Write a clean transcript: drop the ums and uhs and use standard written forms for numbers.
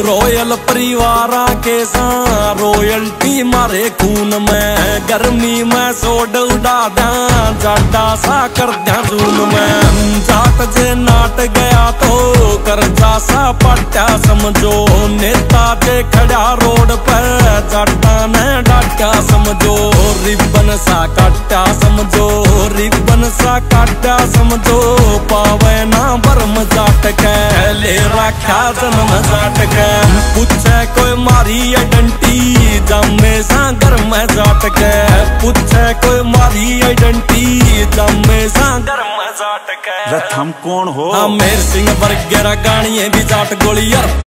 Royal परिवारा के साथ रॉयल्टी मारे खून में, गर्मी में सोड उड़ा द्या, जाडा सा कर द्या जून में। जाट जे नाट गया तो कर्जा सा पट्या समझो, नेता जे खड़ा रोड पर जाटा ने डाटा समझो, रिबन सा काटा समझो, रिबन सा काटा समझो, पावे ना बर्म जाट के ले रखा जन्म जाट के। पूछे कोई मारी आइडेंटिटी जमे सा घर में जाट के, पूछे कोई मारी आइडेंटिटी जमे सा घर में जाट के। हम कौन हो? मेर सिंह बरगेरा गानिए भी जाट गोलियर।